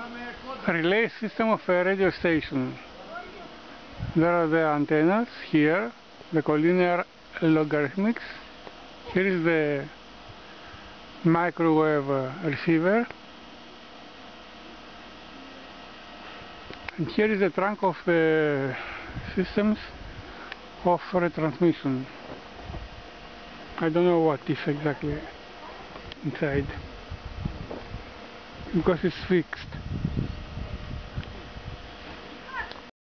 relay system of a radio station. There are the antennas here, the collinear logarithmics. Here is the microwave receiver, and here is the trunk of the systems of retransmission. I don't know what is exactly inside because it's fixed.